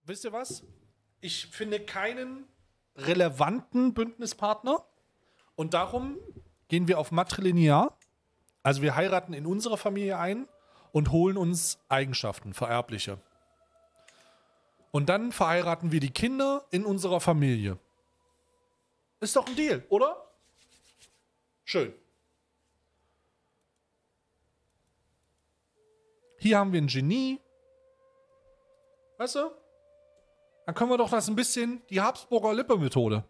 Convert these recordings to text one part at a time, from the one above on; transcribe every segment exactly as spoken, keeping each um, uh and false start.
wisst ihr was? Ich finde keinen relevanten Bündnispartner und darum gehen wir auf matrilinear. Also wir heiraten in unsere Familie ein und holen uns Eigenschaften, vererbliche. Und dann verheiraten wir die Kinder in unserer Familie. Ist doch ein Deal, oder? Schön. Hier haben wir ein Genie. Weißt du? Dann können wir doch das ein bisschen, die Habsburger Lippe-Methode.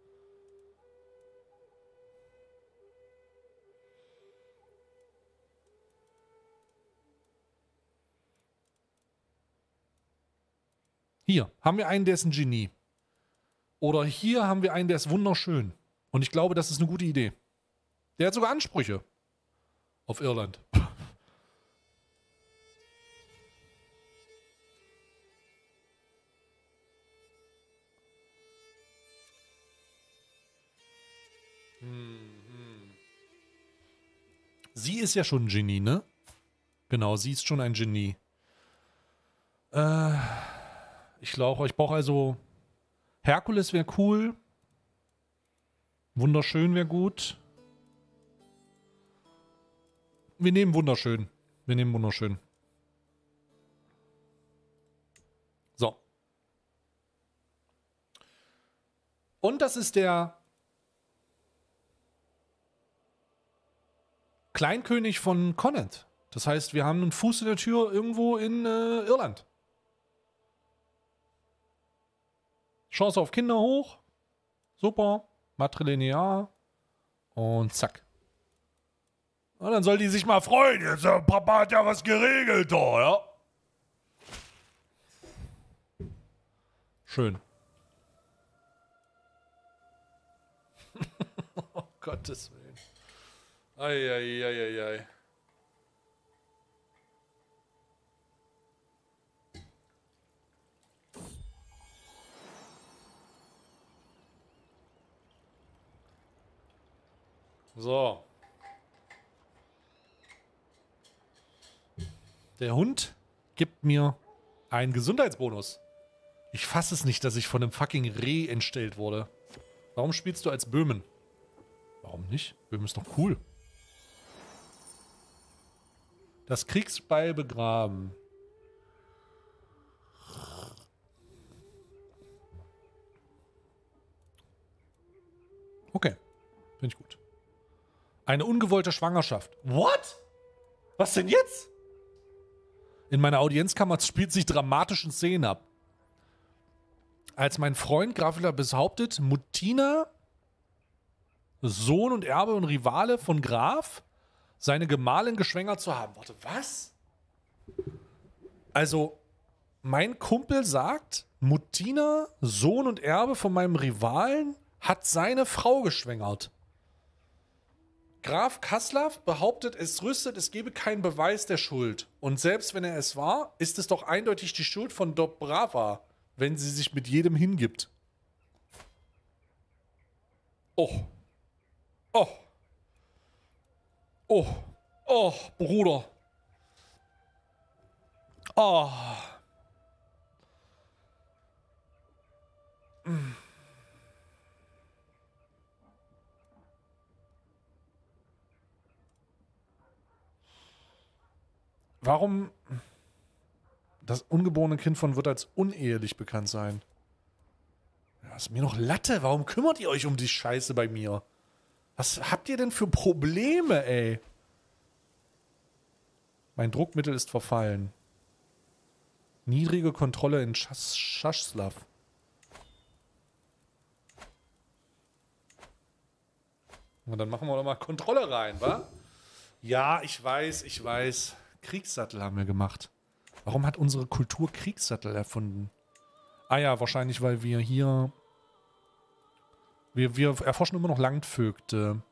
Hier haben wir einen, der ist ein Genie. Oder hier haben wir einen, der ist wunderschön. Und ich glaube, das ist eine gute Idee. Der hat sogar Ansprüche auf Irland. Sie ist ja schon ein Genie, ne? Genau, sie ist schon ein Genie. Äh, ich glaube, ich brauche also Herkules wäre cool. Wunderschön wäre gut. Wir nehmen wunderschön. Wir nehmen wunderschön. So. Und das ist der Kleinkönig von Connaught. Das heißt, wir haben einen Fuß in der Tür irgendwo in äh, Irland. Chance auf Kinder hoch. Super. Matrilinear. Und zack. Und dann soll die sich mal freuen. Jetzt, äh, Papa hat ja was geregelt, da, ja. Schön. Oh, Gottes Willen. Eieieiei. So. Der Hund gibt mir einen Gesundheitsbonus. Ich fasse es nicht, dass ich von einem fucking Reh entstellt wurde. Warum spielst du als Böhmen? Warum nicht? Böhmen ist doch cool. Das Kriegsbeil begraben. Okay. Finde ich gut. Eine ungewollte Schwangerschaft. What? Was denn jetzt? In meiner Audienzkammer spielt sich dramatischen Szenen ab. Als mein Freund Grafler behauptet, Mutina, Sohn und Erbe und Rivale von Graf, seine Gemahlin geschwängert zu haben. Warte, was? Also, mein Kumpel sagt, Mutina, Sohn und Erbe von meinem Rivalen, hat seine Frau geschwängert. Graf Kaslav behauptet, es rüstet, es gebe keinen Beweis der Schuld. Und selbst wenn er es war, ist es doch eindeutig die Schuld von Dobrava, wenn sie sich mit jedem hingibt. Oh. Oh. Oh. Oh, Bruder. Oh. Mm. Warum das ungeborene Kind von wird als unehelich bekannt sein? Ja, ist mir noch Latte. Warum kümmert ihr euch um die Scheiße bei mir? Was habt ihr denn für Probleme, ey? Mein Druckmittel ist verfallen. Niedrige Kontrolle in Schaschslav. Und dann machen wir doch mal Kontrolle rein, wa? Ja, ich weiß, ich weiß. Kriegssattel haben wir gemacht. Warum hat unsere Kultur Kriegssattel erfunden? Ah ja, wahrscheinlich, weil wir hier... Wir, wir erforschen immer noch Landvögte.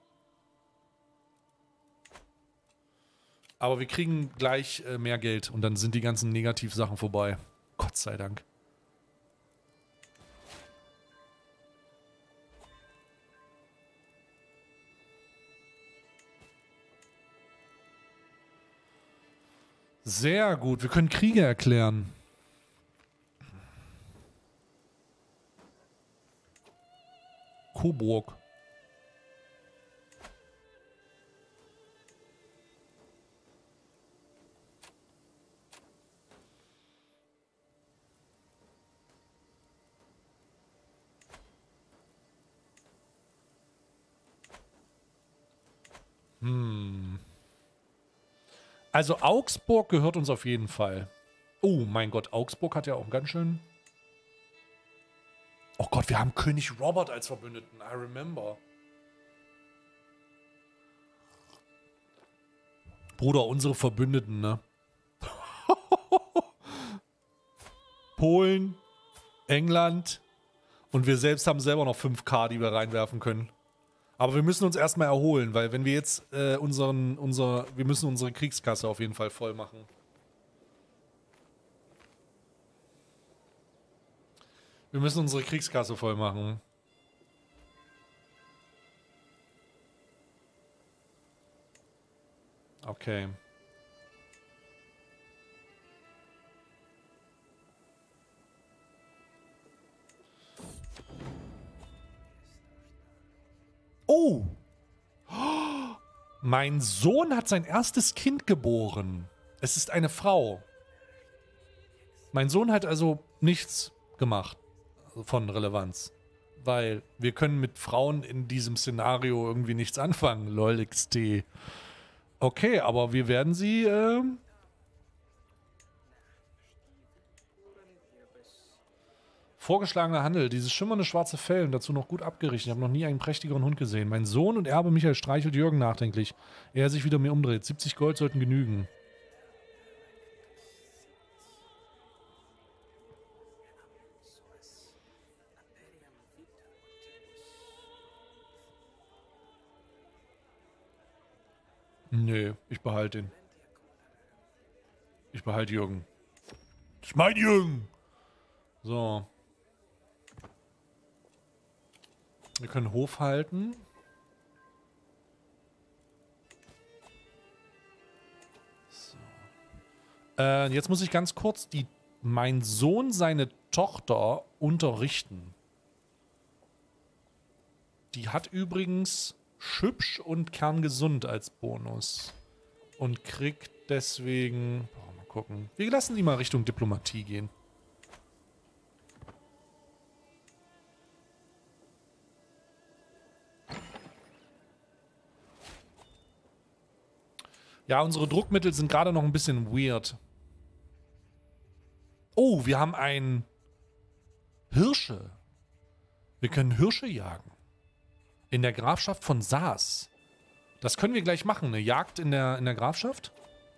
Aber wir kriegen gleich äh, mehr Geld und dann sind die ganzen Negativsachen vorbei. Gott sei Dank. Sehr gut. Wir können Kriege erklären. Coburg. Hm. Also Augsburg gehört uns auf jeden Fall. Oh mein Gott, Augsburg hat ja auch ganz schön... Oh Gott, wir haben König Robert als Verbündeten. I remember. Bruder, unsere Verbündeten, ne? Polen, England und wir selbst haben selber noch fünf K, die wir reinwerfen können. Aber wir müssen uns erstmal erholen, weil wenn wir jetzt äh, unseren, unser, wir müssen unsere Kriegskasse auf jeden Fall voll machen. Wir müssen unsere Kriegskasse voll machen. Okay. Oh! Mein Sohn hat sein erstes Kind geboren. Es ist eine Frau. Mein Sohn hat also nichts gemacht von Relevanz. Weil wir können mit Frauen in diesem Szenario irgendwie nichts anfangen. Lol, X T. Okay, aber wir werden sie... Äh Vorgeschlagener Handel, dieses schimmernde schwarze Fell und dazu noch gut abgerichtet. Ich habe noch nie einen prächtigeren Hund gesehen. Mein Sohn und Erbe Michael streichelt Jürgen nachdenklich, ehe er sich wieder mir umdreht. siebzig Gold sollten genügen. Nö, ich behalte ihn. Ich behalte Jürgen. Ich mein Jürgen! So. Wir können Hof halten. So. Äh, jetzt muss ich ganz kurz die, mein Sohn seine Tochter unterrichten. Die hat übrigens Schübsch und Kerngesund als Bonus. Und kriegt deswegen... Oh, mal gucken. Wir lassen die mal Richtung Diplomatie gehen. Ja, unsere Druckmittel sind gerade noch ein bisschen weird. Oh, wir haben ein Hirsche. Wir können Hirsche jagen. In der Grafschaft von Saas. Das können wir gleich machen. Eine Jagd in der, in der Grafschaft.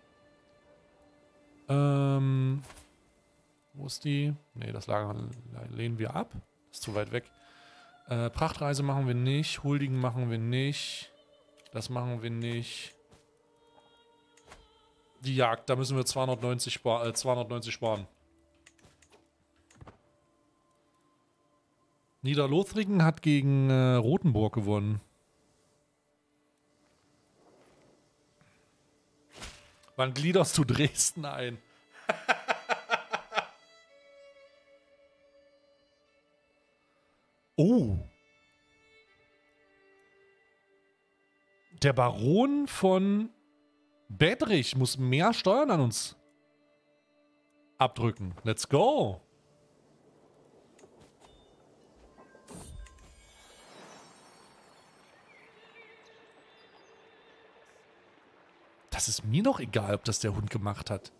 Ähm. Wo ist die? Ne, das Lager lehnen wir ab. Ist zu weit weg. Äh, Prachtreise machen wir nicht. Huldigen machen wir nicht. Das machen wir nicht. Die Jagd, da müssen wir zweihundertneunzig, spar äh, zweihundertneunzig sparen. Niederlothringen hat gegen äh, Rothenburg gewonnen. Wann gliederst du Dresden ein? Oh. Der Baron von Bedrich muss mehr Steuern an uns abdrücken. Let's go. Das ist mir doch egal, ob das der Hund gemacht hat.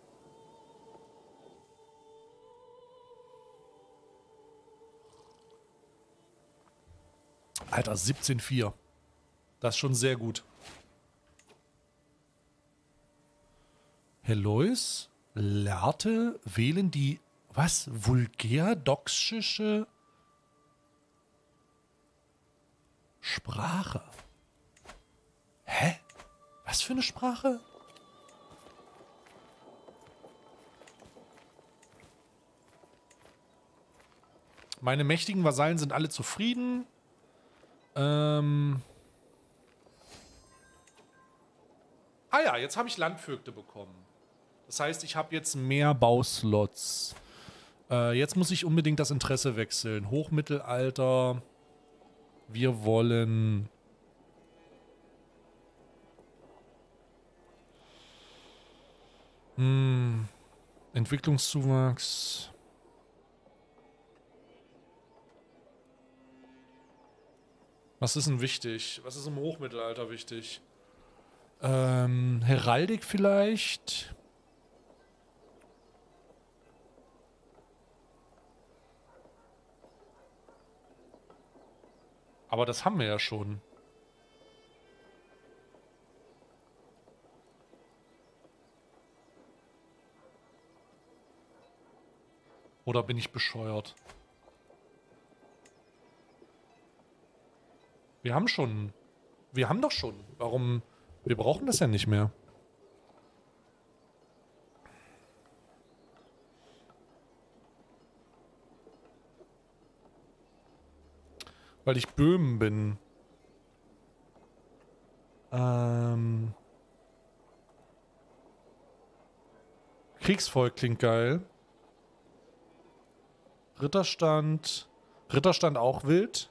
Alter, siebzehn vier. Das ist schon sehr gut. Helois, Lehrte wählen die, was, vulgärdoxische Sprache. Hä? Was für eine Sprache? Meine mächtigen Vasallen sind alle zufrieden. Ähm... Ah ja, jetzt habe ich Landvögte bekommen. Das heißt, ich habe jetzt mehr Bauslots. Äh, jetzt muss ich unbedingt das Interesse wechseln. Hochmittelalter. Wir wollen... Hm, Entwicklungszuwachs. Was ist denn wichtig? Was ist im Hochmittelalter wichtig? Ähm, Heraldik vielleicht? Aber das haben wir ja schon. Oder bin ich bescheuert? Wir haben schon. Wir haben doch schon. Warum? Wir brauchen das ja nicht mehr. Weil ich Böhmen bin. Ähm. Kriegsvolk klingt geil. Ritterstand. Ritterstand auch wild.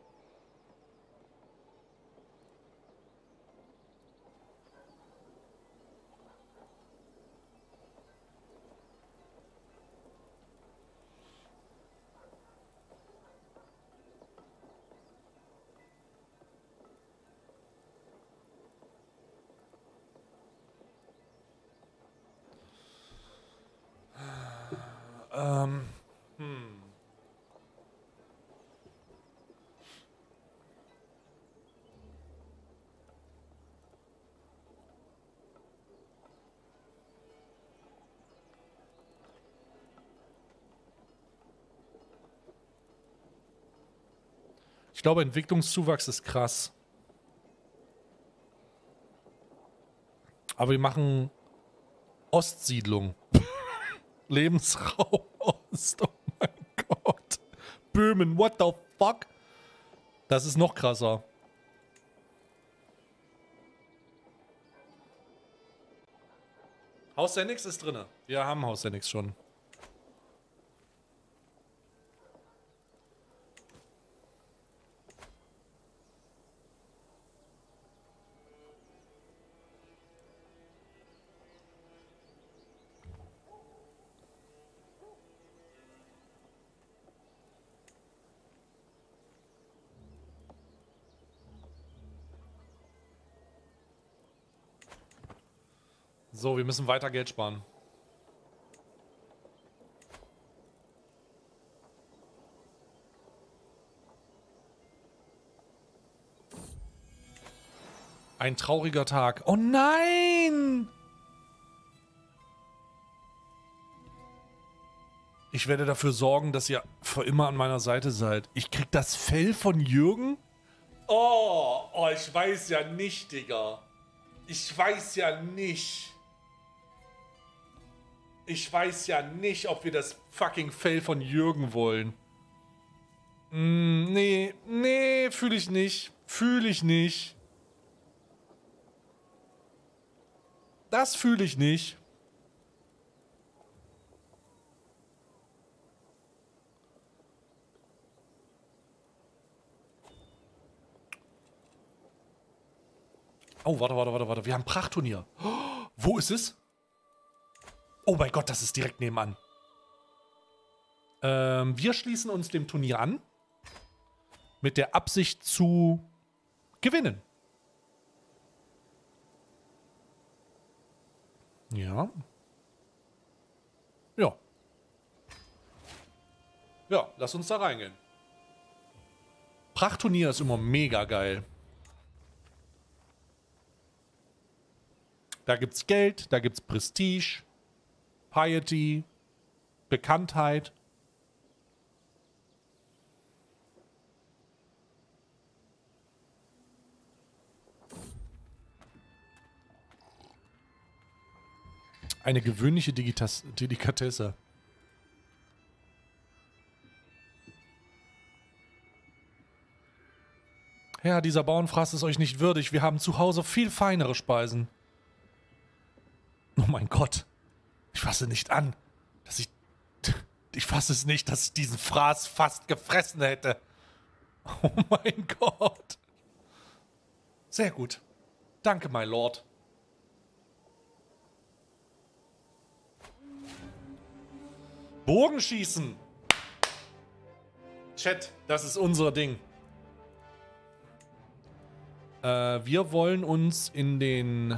Ähm. Hm. Ich glaube, Entwicklungszuwachs ist krass. Aber wir machen Ostsiedlung. Lebensraum Ost. Oh mein Gott. Böhmen, what the fuck? Das ist noch krasser. Haus Senix ist drin. Wir haben Haus Senix schon. So, wir müssen weiter Geld sparen. Ein trauriger Tag. Oh nein! Ich werde dafür sorgen, dass ihr für immer an meiner Seite seid. Ich krieg das Fell von Jürgen? Oh, oh, ich weiß ja nicht, Digga. Ich weiß ja nicht. Ich weiß ja nicht, ob wir das fucking Fell von Jürgen wollen. Mm, nee, nee, fühle ich nicht. Fühle ich nicht. Das fühle ich nicht. Oh, warte, warte, warte, warte. Wir haben ein Prachtturnier. Oh, wo ist es? Oh mein Gott, das ist direkt nebenan. Ähm, wir schließen uns dem Turnier an. Mit der Absicht zu gewinnen. Ja. Ja. Ja, lass uns da reingehen. Prachtturnier ist immer mega geil. Da gibt's Geld, da gibt's Prestige, Piety, Bekanntheit. Eine gewöhnliche Digitas Delikatesse. Ja, dieser Bauernfraß ist euch nicht würdig. Wir haben zu Hause viel feinere Speisen. Oh mein Gott. Ich fasse nicht an, dass ich... Ich fasse es nicht, dass ich diesen Fraß fast gefressen hätte. Oh mein Gott. Sehr gut. Danke, my Lord. Bogenschießen. Chat, das ist unser Ding. Äh, wir wollen uns in den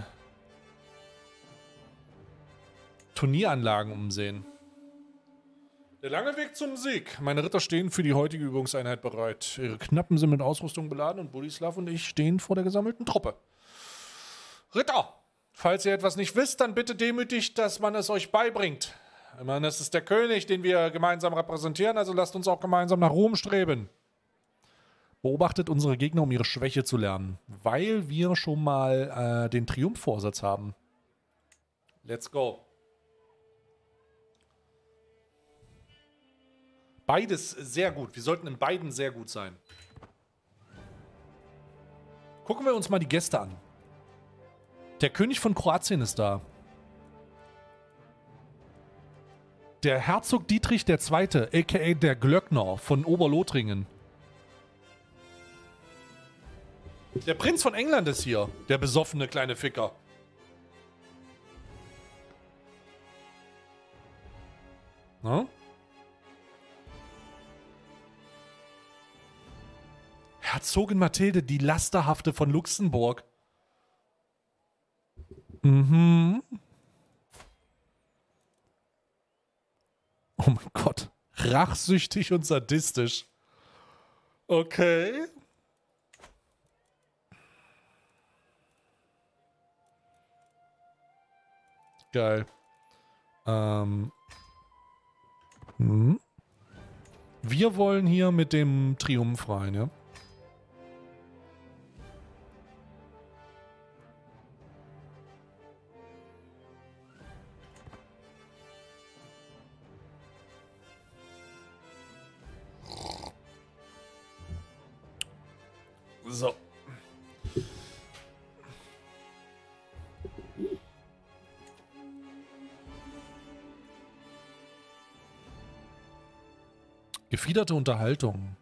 Turnieranlagen umsehen. Der lange Weg zum Sieg. Meine Ritter stehen für die heutige Übungseinheit bereit. Ihre Knappen sind mit Ausrüstung beladen und Budislav und ich stehen vor der gesammelten Truppe. Ritter, falls ihr etwas nicht wisst, dann bitte demütigt, dass man es euch beibringt. Ich meine, es ist der König, den wir gemeinsam repräsentieren, also lasst uns auch gemeinsam nach Ruhm streben. Beobachtet unsere Gegner, um ihre Schwäche zu lernen, weil wir schon mal äh, den Triumphvorsatz haben. Let's go. Beides sehr gut. Wir sollten in beiden sehr gut sein. Gucken wir uns mal die Gäste an. Der König von Kroatien ist da. Der Herzog Dietrich der Zweite, aka der Glöckner von Oberlothringen. Der Prinz von England ist hier, der besoffene kleine Ficker. Na? Herzogin Mathilde, die Lasterhafte von Luxemburg. Mhm. Oh mein Gott. Rachsüchtig und sadistisch. Okay. Geil. Ähm. Hm. Wir wollen hier mit dem Triumph rein, ja? So. Gefiederte Unterhaltung.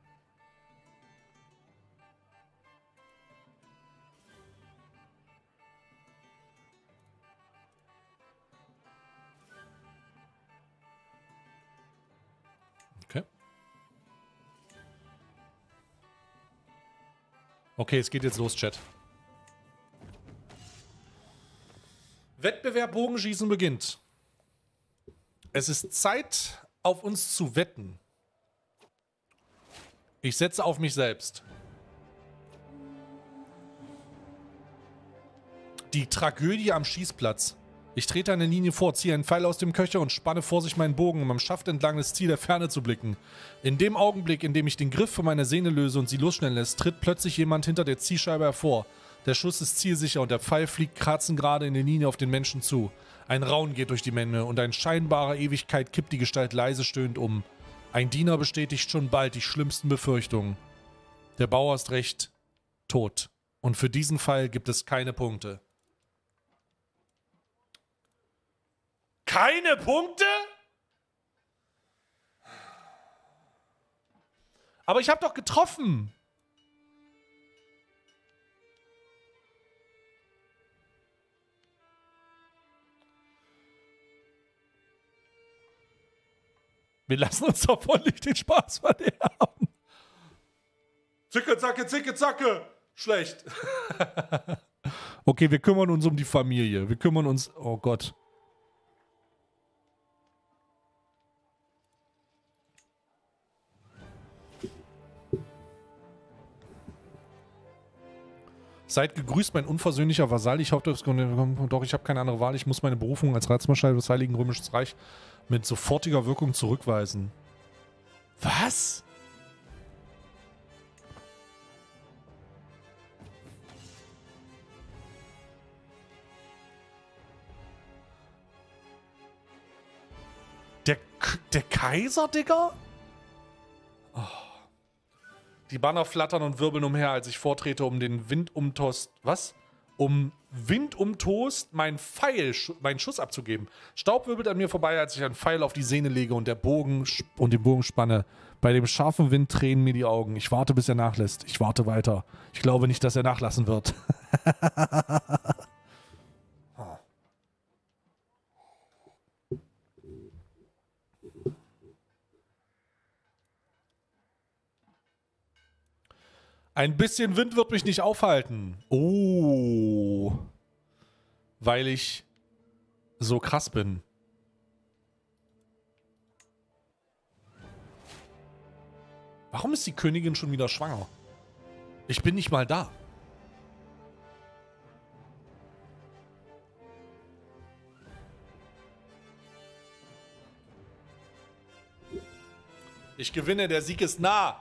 Okay. Okay, es geht jetzt los, Chat. Wettbewerb Bogenschießen beginnt. Es ist Zeit, auf uns zu wetten. Ich setze auf mich selbst. Die Tragödie am Schießplatz. Ich trete eine Linie vor, ziehe einen Pfeil aus dem Köcher und spanne vor sich meinen Bogen, um am Schaft entlang des Ziels der Ferne zu blicken. In dem Augenblick, in dem ich den Griff von meiner Sehne löse und sie losschnellen lässt, tritt plötzlich jemand hinter der Zielscheibe hervor. Der Schuss ist zielsicher und der Pfeil fliegt kratzend gerade in der Linie auf den Menschen zu. Ein Raunen geht durch die Menge und in scheinbarer Ewigkeit kippt die Gestalt leise stöhnend um. Ein Diener bestätigt schon bald die schlimmsten Befürchtungen. Der Bauer ist recht tot. Und für diesen Fall gibt es keine Punkte. Keine Punkte? Aber ich habe doch getroffen. Wir lassen uns doch voll nicht den Spaß verderben. Zicke, zacke, zicke, zacke. Schlecht. Okay, wir kümmern uns um die Familie. Wir kümmern uns... Oh Gott. Seid gegrüßt, mein unversöhnlicher Vasall. Ich hoffe, doch, ich habe keine andere Wahl. Ich muss meine Berufung als Ratsmarschall des Heiligen Römischen Reichs mit sofortiger Wirkung zurückweisen. Was? Der, K der Kaiser, Digga? Oh. Die Banner flattern und wirbeln umher, als ich vortrete, um den Wind umtost... Was? um Wind umtost meinen Pfeil, meinen Schuss abzugeben. Staub wirbelt an mir vorbei, als ich einen Pfeil auf die Sehne lege und der Bogen und den Bogen spanne. Bei dem scharfen Wind tränen mir die Augen. Ich warte, bis er nachlässt. Ich warte weiter. Ich glaube nicht, dass er nachlassen wird. Ein bisschen Wind wird mich nicht aufhalten. Oh. Weil ich so krass bin. Warum ist die Königin schon wieder schwanger? Ich bin nicht mal da. Ich gewinne, der Sieg ist nah.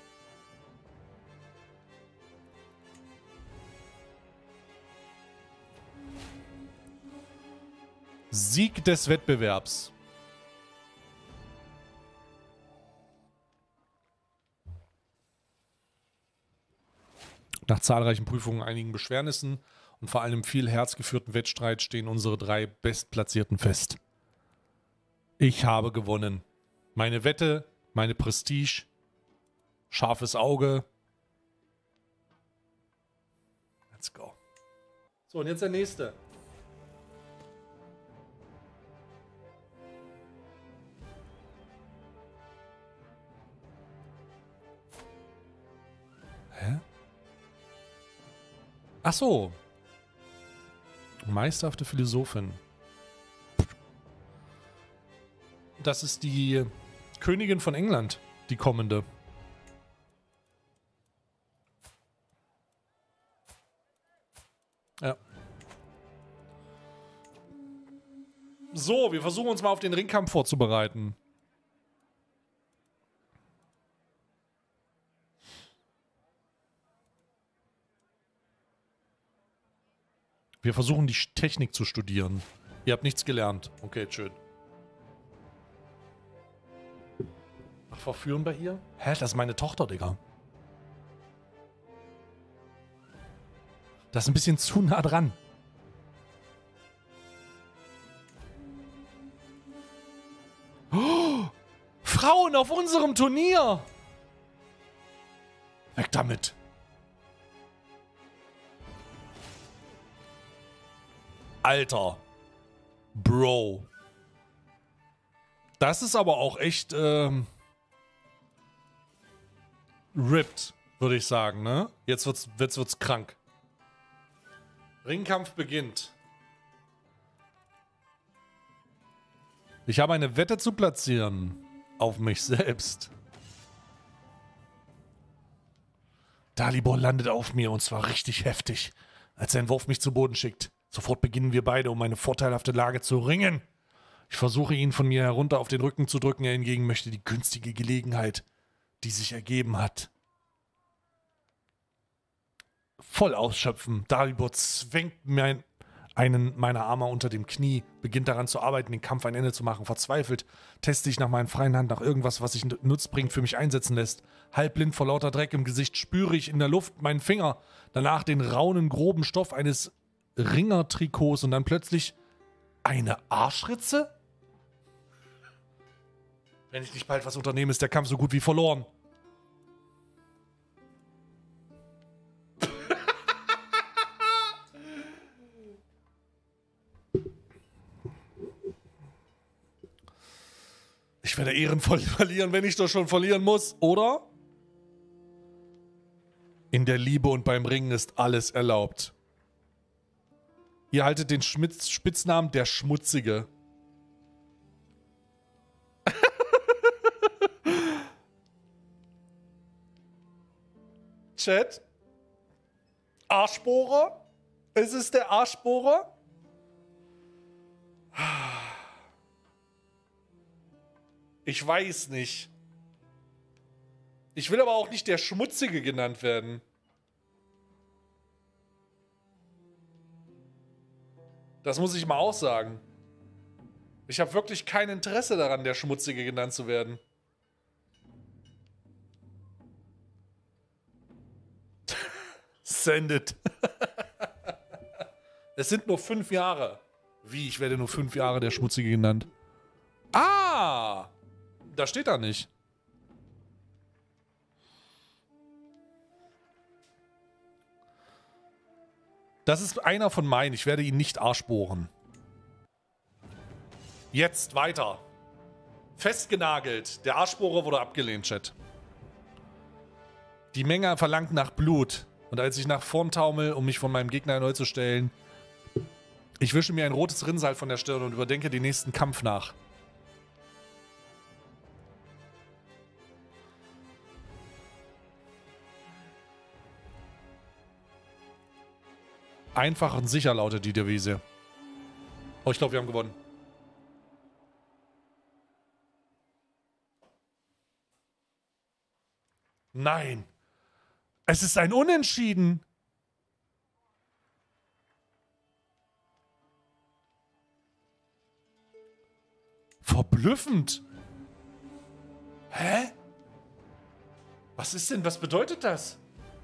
Sieg des Wettbewerbs. Nach zahlreichen Prüfungen, einigen Beschwernissen und vor allem viel herzgeführten Wettstreit stehen unsere drei Bestplatzierten fest. Ich habe gewonnen. Meine Wette, meine Prestige, scharfes Auge. Let's go. So, und jetzt der nächste. Hä? Ach so. Meisterhafte Philosophin. Das ist die Königin von England, die kommende. Ja. So, wir versuchen uns mal auf den Ringkampf vorzubereiten. Wir versuchen die Technik zu studieren. Ihr habt nichts gelernt. Okay, schön. Ach, verführen bei ihr? Hä, das ist meine Tochter, Digga. Das ist ein bisschen zu nah dran. Oh, Frauen auf unserem Turnier! Weg damit! Alter. Bro. Das ist aber auch echt ähm, ripped, würde ich sagen, ne? Jetzt wird's, jetzt wird's krank. Ringkampf beginnt. Ich habe eine Wette zu platzieren. Auf mich selbst. Dalibor landet auf mir und zwar richtig heftig, als sein Wurf mich zu Boden schickt. Sofort beginnen wir beide, um eine vorteilhafte Lage zu ringen. Ich versuche ihn von mir herunter auf den Rücken zu drücken, er hingegen möchte die günstige Gelegenheit, die sich ergeben hat, voll ausschöpfen. Dalibor zwängt mein, einen meiner Arme unter dem Knie, beginnt daran zu arbeiten, den Kampf ein Ende zu machen. Verzweifelt teste ich nach meinen freien Hand nach irgendwas, was sich nutzbringend für mich einsetzen lässt. Halbblind vor lauter Dreck im Gesicht spüre ich in der Luft meinen Finger, danach den raunen, groben Stoff eines Ringertrikots und dann plötzlich eine Arschritze? Wenn ich nicht bald was unternehme, ist der Kampf so gut wie verloren. Ich werde ehrenvoll verlieren, wenn ich doch schon verlieren muss, oder? In der Liebe und beim Ringen ist alles erlaubt. Ihr haltet den Schmitz Spitznamen der Schmutzige. Chat? Arschbohrer? Ist es der Arschbohrer? Ich weiß nicht. Ich will aber auch nicht der Schmutzige genannt werden. Das muss ich mal auch sagen. Ich habe wirklich kein Interesse daran, der Schmutzige genannt zu werden. Send it. Es sind nur fünf Jahre. Wie, ich werde nur fünf Jahre der Schmutzige genannt? Ah! Da steht da nicht. Das ist einer von meinen. Ich werde ihn nicht arschbohren. Jetzt weiter. Festgenagelt. Der Arschbohrer wurde abgelehnt, Chat. Die Menge verlangt nach Blut. Und als ich nach vorn taumel, um mich von meinem Gegner erneut zu stellen, ich wische mir ein rotes Rinnsal von der Stirn und überdenke den nächsten Kampf nach. Einfach und sicher lautet die Devise. Oh, ich glaube, wir haben gewonnen. Nein. Es ist ein Unentschieden. Verblüffend. Hä? Was ist denn, was bedeutet das?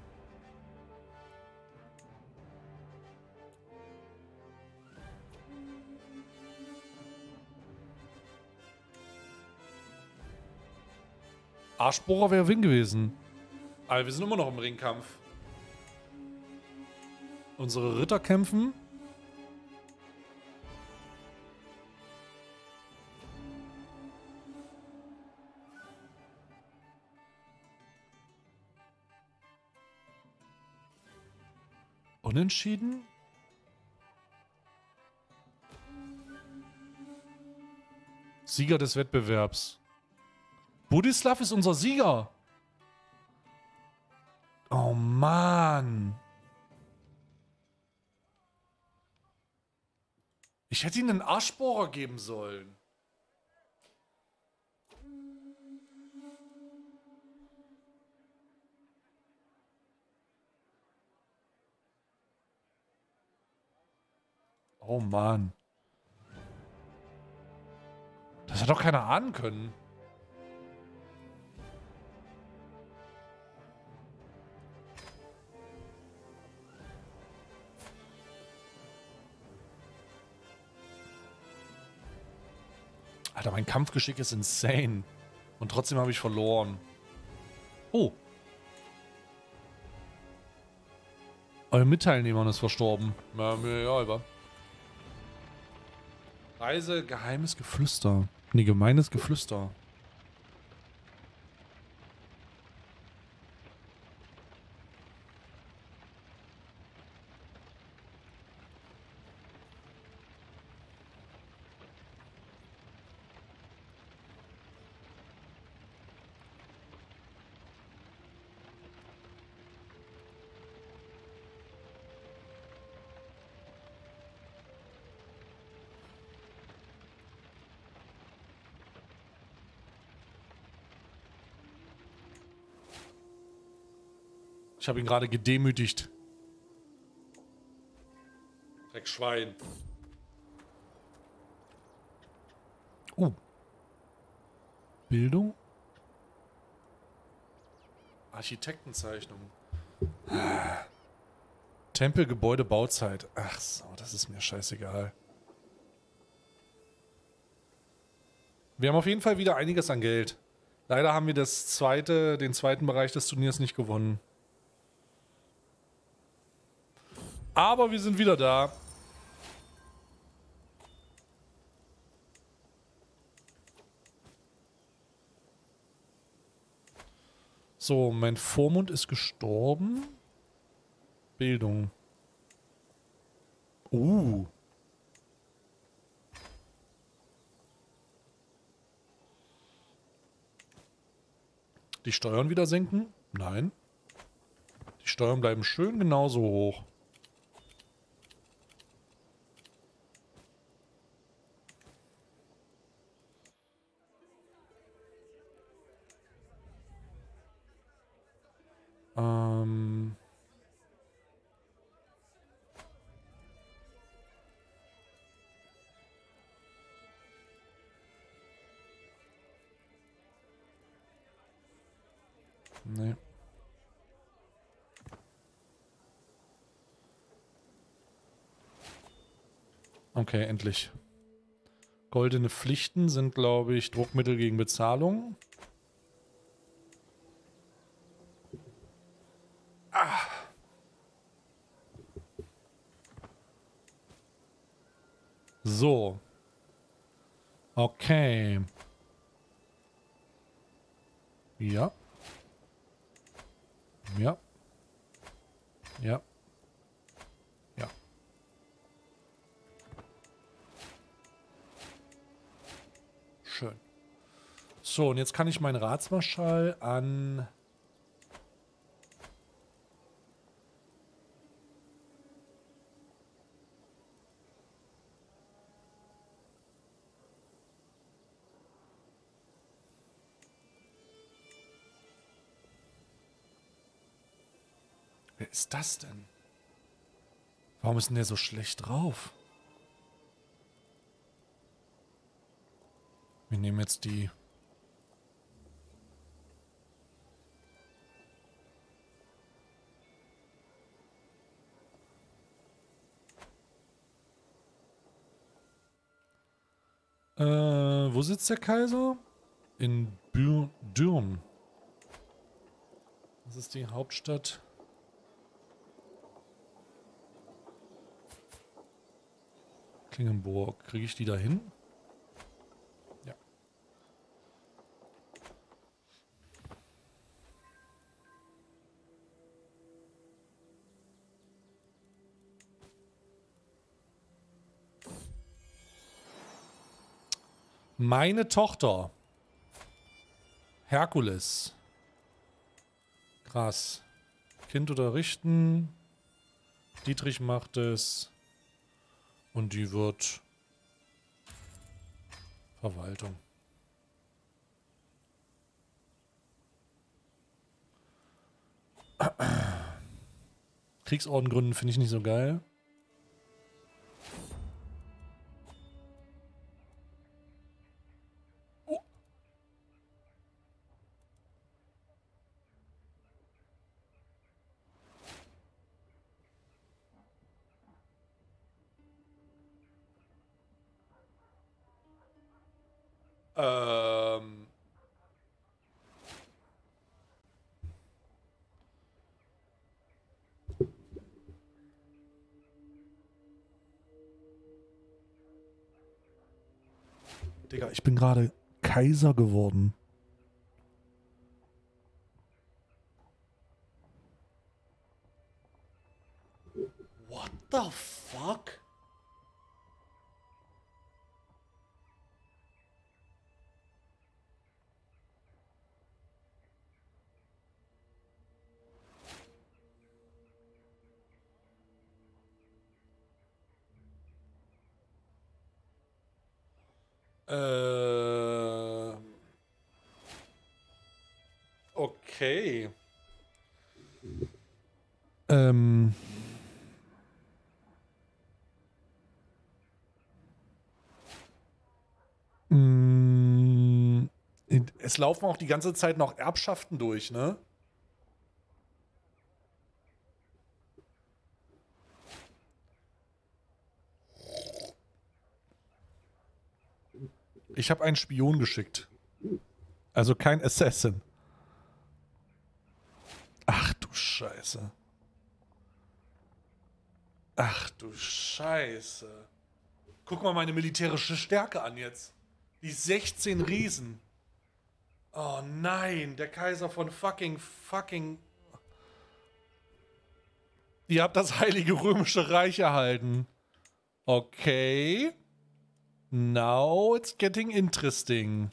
Arschbohrer wäre Win gewesen. Aber wir sind immer noch im Ringkampf. Unsere Ritter kämpfen. Unentschieden? Sieger des Wettbewerbs. Budislav ist unser Sieger. Oh Mann. Ich hätte ihm einen Arschbohrer geben sollen. Oh Mann. Das hat doch keiner ahnen können. Alter, mein Kampfgeschick ist insane. Und trotzdem habe ich verloren. Oh. Euer Mitteilnehmer ist verstorben. Ja, mir ja, über. Reise, geheimes Geflüster. Nee, gemeines Geflüster. Ich habe ihn gerade gedemütigt. Dreckschwein. Oh. Bildung? Architektenzeichnung. Tempel, Gebäude, Bauzeit. Ach so, das ist mir scheißegal. Wir haben auf jeden Fall wieder einiges an Geld. Leider haben wir das zweite, den zweiten Bereich des Turniers nicht gewonnen. Aber wir sind wieder da. So, mein Vormund ist gestorben. Bildung. Uh. Die Steuern wieder senken? Nein. Die Steuern bleiben schön genauso hoch. Ähm... Nee. Okay, endlich. Goldene Pflichten sind, glaube ich, Druckmittel gegen Bezahlung. Ah. So. Okay. Ja. Ja. Ja. Ja. Schön. So, und jetzt kann ich meinen Ratsmarschall an... Wer ist das denn? Warum ist denn der so schlecht drauf? Wir nehmen jetzt die... Äh, wo sitzt der Kaiser? In Bür Dürn. Das ist die Hauptstadt. Klingenburg. Kriege ich die da hin? Ja. Meine Tochter. Herkules. Krass. Kind unterrichten. Dietrich macht es. Und die wird Verwaltung. Kriegsorden gründen finde ich nicht so geil. Oh. Ähm. Digga, ich bin gerade Kaiser geworden. What the fuck? Äh. Okay. Ähm. Mh, es laufen auch die ganze Zeit noch Erbschaften durch, ne? Ich habe einen Spion geschickt. Also kein Assassin. Ach du Scheiße. Ach du Scheiße. Guck mal meine militärische Stärke an jetzt. Die sechzehn Riesen. Oh nein, der Kaiser von fucking, fucking... Ihr habt das Heilige Römische Reich erhalten. Okay. Now it's getting interesting.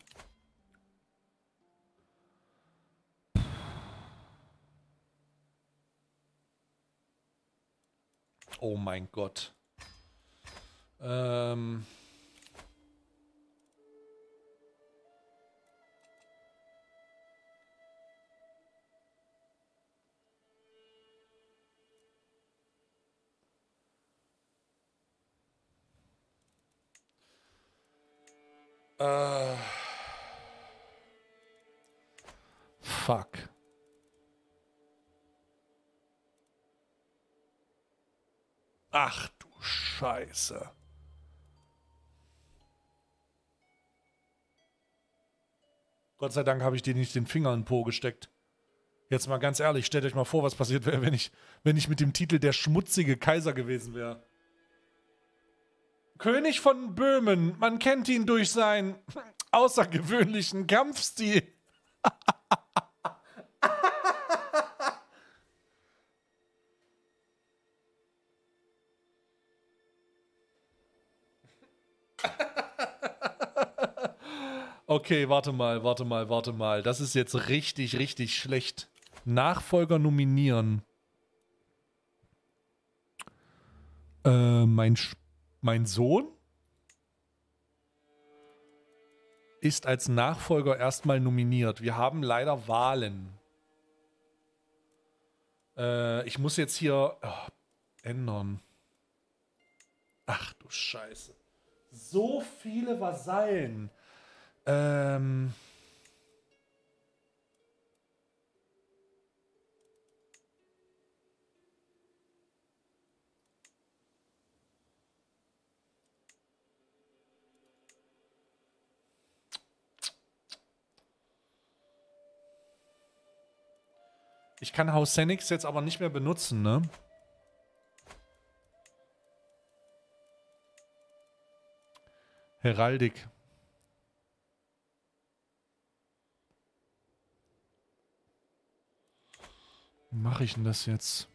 Oh mein Gott. Ähm... Äh... Fuck. Ach du Scheiße. Gott sei Dank habe ich dir nicht den Finger in den Po gesteckt. Jetzt mal ganz ehrlich, stellt euch mal vor, was passiert wäre, wenn ich, wenn ich mit dem Titel der schmutzige Kaiser gewesen wäre. König von Böhmen, man kennt ihn durch seinen außergewöhnlichen Kampfstil. Okay, warte mal, warte mal, warte mal. Das ist jetzt richtig, richtig schlecht. Nachfolger nominieren. Äh, mein, Sch mein Sohn ist als Nachfolger erstmal nominiert. Wir haben leider Wahlen. Äh, ich muss jetzt hier oh, ändern. Ach du Scheiße. So viele Vasallen. Ähm... Ich kann Haus Senix jetzt aber nicht mehr benutzen, ne? Heraldik. Wie mache ich denn das jetzt?